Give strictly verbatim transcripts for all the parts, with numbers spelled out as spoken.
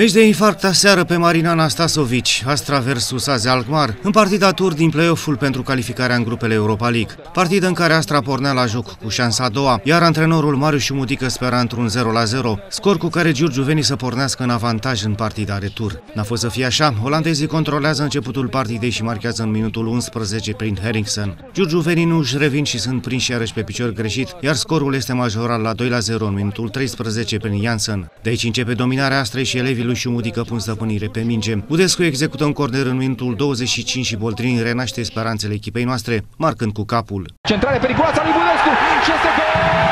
Meci de infarct aseară pe Marina Anastasovic, Astra versus A Z Alkmaar, în partida tur din play-off-ul pentru calificarea în grupele Europa League. Partidă în care Astra pornea la joc cu șansa a doua, iar antrenorul Marius Șumudică spera într-un zero la zero, scor cu care Giurgiu veni să pornească în avantaj în partida retur. N-a fost să fie așa, olandezii controlează începutul partidei și marchează în minutul unsprezece prin Henriksen. Giurgiu veni nu își revin și sunt prinși iarăși pe picior greșit, iar scorul este majorat la doi la zero în minutul treisprezece prin Janssen. De aici începe dominarea Astrei și elevii lui Șumudică pun stăpânire pe minge. Budescu execută un corner în minutul douăzeci și cinci și Boldrin renaște speranțele echipei noastre, marcând cu capul. Centrare periculoasă a lui Budescu și este gol!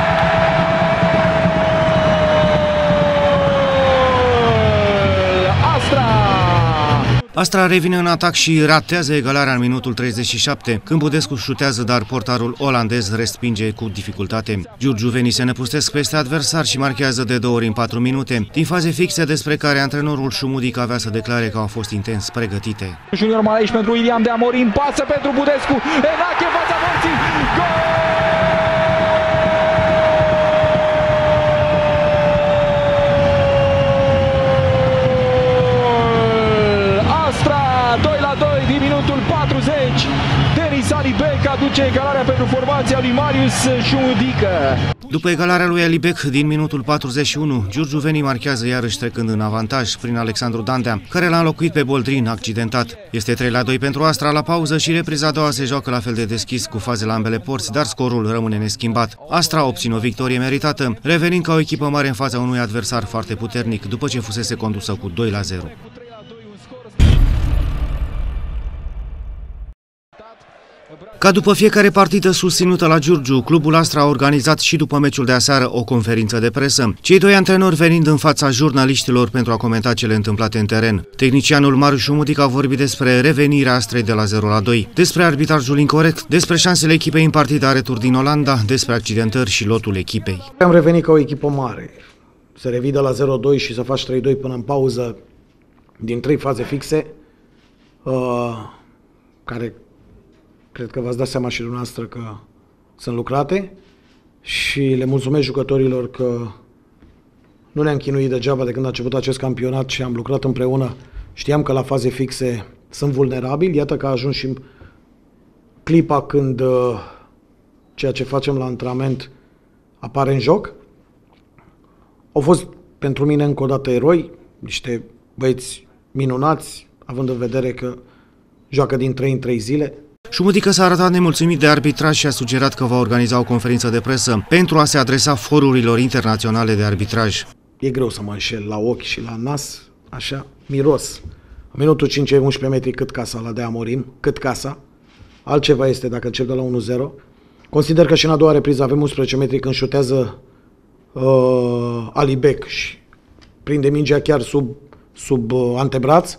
Astra! Astra revine în atac și ratează egalarea în minutul treizeci și șapte, când Budescu șutează, dar portarul olandez respinge cu dificultate. Giurgiuvenii se năpustesc peste adversar și marchează de două ori în patru minute, din faze fixe despre care antrenorul Șumudică avea să declare că au fost intens pregătite. Junior Malaiș pentru Iliam de Amorim, pasă pentru Budescu, Enache în fața morții, gol! Din minutul patruzeci, Denis Alibek aduce egalarea pentru formația lui Marius Șumudică. După egalarea lui Alibek din minutul patruzeci și unu, giurgiuvenii marchează iarăși trecând în avantaj prin Alexandru Dandea, care l-a înlocuit pe Boldrin accidentat. Este trei la doi pentru Astra la pauză și repriza a doua se joacă la fel de deschis cu faze la ambele porți, dar scorul rămâne neschimbat. Astra obține o victorie meritată, revenind ca o echipă mare în fața unui adversar foarte puternic, după ce fusese condusă cu doi la zero. Ca după fiecare partidă susținută la Giurgiu, clubul Astra a organizat și după meciul de aseară o conferință de presă, cei doi antrenori venind în fața jurnaliștilor pentru a comenta cele întâmplate în teren. Tehnicianul Marius Șumudică a vorbit despre revenirea Astrei de la zero la doi, despre arbitrajul incorect, despre șansele echipei în partida retur din Olanda, despre accidentări și lotul echipei. Am revenit ca o echipă mare, să revii de la zero doi și să faci trei doi până în pauză din trei faze fixe, uh, care... Cred că v-ați dat seama și dumneavoastră că sunt lucrate și le mulțumesc jucătorilor că nu ne-am chinuit degeaba de când a început acest campionat și am lucrat împreună. Știam că la faze fixe sunt vulnerabili, iată că a ajuns și clipa când uh, ceea ce facem la antrenament apare în joc. Au fost pentru mine încă o dată eroi, niște băieți minunați, având în vedere că joacă din trei în trei zile. Șumudică s-a arătat nemulțumit de arbitraj și a sugerat că va organiza o conferință de presă pentru a se adresa forurilor internaționale de arbitraj. E greu să mă înșel la ochi și la nas, așa, miros. În minutul cinci, unsprezece metri cât casa la de Amorim, cât casa. Altceva este dacă încep de la unu zero. Consider că și în a doua repriză avem unsprezece metri când șutează uh, Alibek și prinde mingea chiar sub, sub uh, antebraț.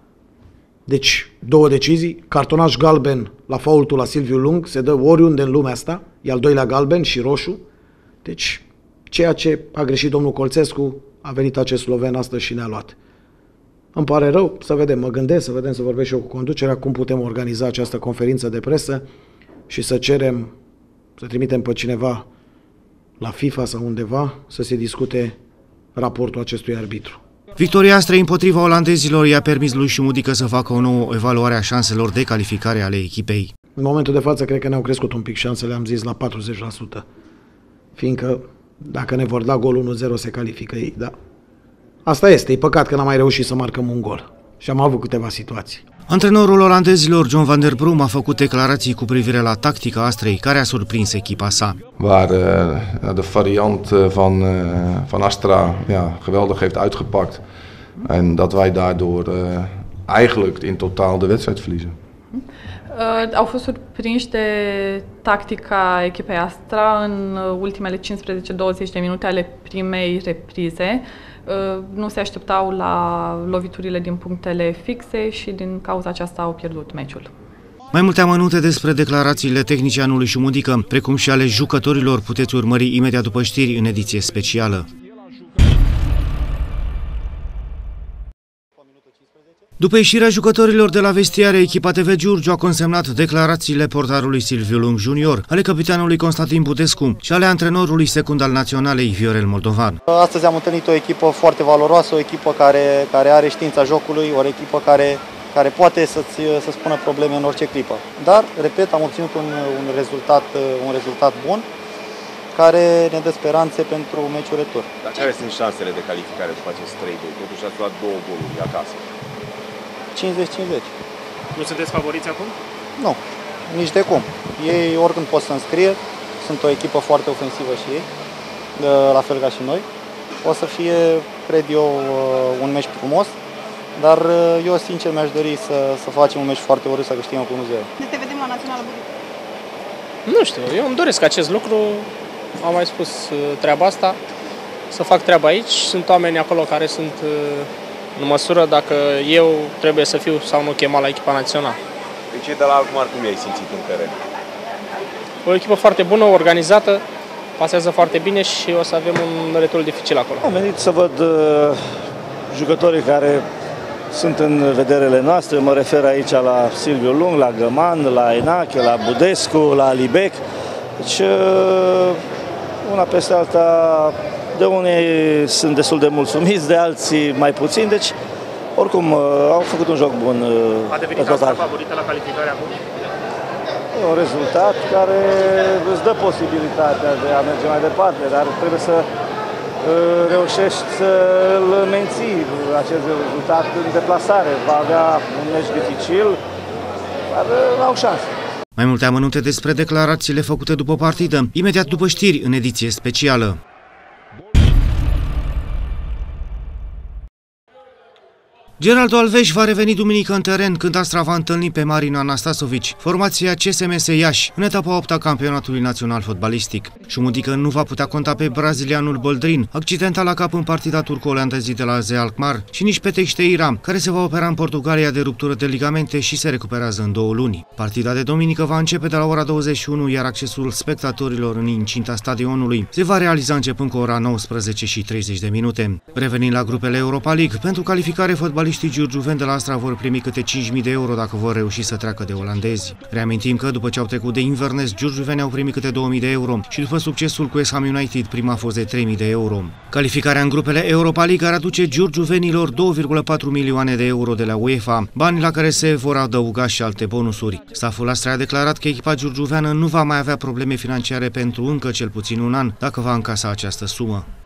Deci, două decizii, cartonaș galben la faultul la Silviu Lung, se dă oriunde în lumea asta, e al doilea galben și roșu. Deci, ceea ce a greșit domnul Colțescu, a venit acest sloven astăzi și ne-a luat. Îmi pare rău, să vedem, mă gândesc, să vedem, să vorbesc și eu cu conducerea, cum putem organiza această conferință de presă și să cerem, să trimitem pe cineva la FIFA sau undeva, să se discute raportul acestui arbitru. Victoria Astrei împotriva olandezilor i-a permis lui Șumudică să facă o nouă evaluare a șanselor de calificare ale echipei. În momentul de față cred că ne-au crescut un pic șansele, am zis la patruzeci la sută, fiindcă dacă ne vor da gol unu zero se califică ei, da. Asta este, e păcat că n-am mai reușit să marcăm un gol și am avut câteva situații. Antrenorul olandezilor John van der Brum a făcut declarații cu privire la tactica Astrei, care a surprins echipa sa. Waar uh, de variant uh, van, uh, van Astra ja, geweldig heeft uitgepakt en dat wij daardoor uh, eigenlijk in totaal de wedstrijd verliezen. Uh, au fost surprinși de tactica echipei Astra în ultimele cincisprezece douăzeci de minute ale primei reprize. Uh, nu se așteptau la loviturile din punctele fixe și din cauza aceasta au pierdut meciul. Mai multe amănunte despre declarațiile tehnicianului Șumudică, precum și ale jucătorilor, puteți urmări imediat după știri în ediție specială. După ieșirea jucătorilor de la vestiare, echipa T V Giurgiu a consemnat declarațiile portarului Silviu Lung junior, ale capitanului Constantin Budescu și ale antrenorului secund al naționalei Viorel Moldovan. Astăzi am întâlnit o echipă foarte valoroasă, o echipă care, care are știința jocului, o echipă care, care poate să-ți să spună probleme în orice clipă. Dar, repet, am obținut un, un, rezultat, un rezultat bun, care ne dă speranțe pentru meciul retur. Dar care sunt șansele de calificare după acest trei doi? Totuși ați luat două goluri acasă. cincizeci cincizeci. Nu sunteți favoriți acum? Nu, nici de cum. Ei oricând pot să înscrie, sunt o echipă foarte ofensivă și ei, la fel ca și noi. O să fie, cred eu, un meci frumos, dar eu sincer mi-aș dori să, să facem un meci foarte urât, să câștigăm cu unu zero. Ne te vedem la Națională București? Nu știu, eu îmi doresc acest lucru, am mai spus treaba asta, să fac treaba aici. Sunt oameni acolo care sunt în măsură dacă eu trebuie să fiu sau nu chemat la echipa națională. Pe cei de la Alkmaar cum i-ai simțit în teren? O echipă foarte bună, organizată, pasează foarte bine și o să avem un retur dificil acolo. Am venit să văd uh, jucătorii care sunt în vederele noastre, mă refer aici la Silviu Lung, la Găman, la Enache, la Budescu, la Alibec. Deci, uh, una peste alta, de unii sunt destul de mulțumiți, de alții mai puțin, deci oricum au făcut un joc bun. A devenit asta favorită la calificare acum? E un rezultat care îți dă posibilitatea de a merge mai departe, dar trebuie să reușești să-l menții acest rezultat în deplasare. Va avea un meci dificil, dar au șanse. Mai multe amănunte despre declarațiile făcute după partidă, imediat după știri în ediție specială. Geraldo Alves va reveni duminică în teren când Astra va întâlni pe Marin Anastasovici, formația C S M S Iași, în etapa a opta a campionatului național fotbalistic. Șumudică nu va putea conta pe brazilianul Boldrin, accidentat la cap în partida turco-olandezii de la A Z Alkmaar, și nici pe Teixeira, care se va opera în Portugalia de ruptură de ligamente și se recuperează în două luni. Partida de duminică va începe de la ora douăzeci și unu, iar accesul spectatorilor în incinta stadionului se va realiza începând cu ora nouăsprezece și treizeci de minute. Revenind la grupele Europa League, pentru calificare fotbalistică, giurgiuveni de la Astra vor primi câte cinci mii de euro dacă vor reuși să treacă de olandezi. Reamintim că după ce au trecut de Inverness, giurgiuveni au primit câte două mii de euro și după succesul cu West Ham United, prima a fost de trei mii de euro. Calificarea în grupele Europa League ar aduce giurgiuvenilor două virgulă patru milioane de euro de la UEFA, bani la care se vor adăuga și alte bonusuri. Staful Astra a declarat că echipa giurgiuveană nu va mai avea probleme financiare pentru încă cel puțin un an dacă va încasa această sumă.